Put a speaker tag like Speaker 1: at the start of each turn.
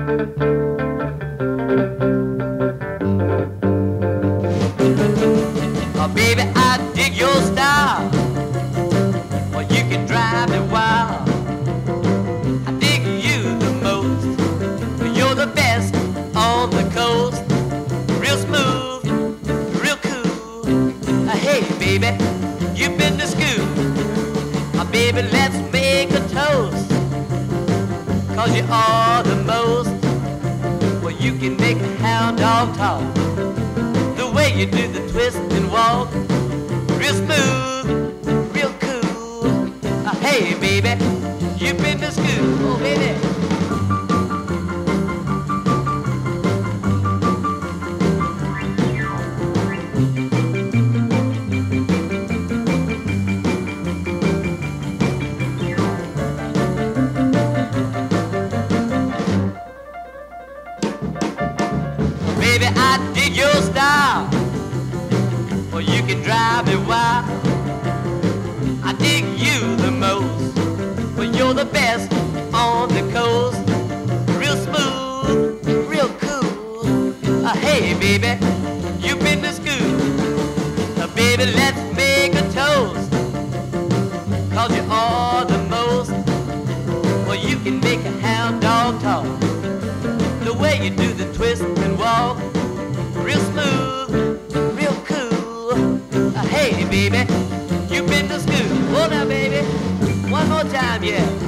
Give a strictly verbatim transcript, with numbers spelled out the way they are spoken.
Speaker 1: Oh, baby, I dig your style. Well, you can drive me wild. I dig you the most. You're the best on the coast. Real smooth, real cool. Uh, hey, baby, you've been to school. Uh, baby, let's make a toast. Cause you are the most. Well, you can make a hound dog talk. The way you do the twist and walk. Real smooth, real cool. Uh, hey, baby, you've been to school. Oh, baby. Baby, I dig your style. Well, you can drive me wild. I dig you the most. Well, you're the best on the coast. Real smooth, real cool. Uh, hey, baby, you've been to school. Uh, baby, let's make a toast. Cause you are the most. Well, you can make a hound dog talk. The way you do the twist and walk. Real smooth, real cool. Uh, hey, baby, you've been to school. Oh, now, baby, one more time, yeah.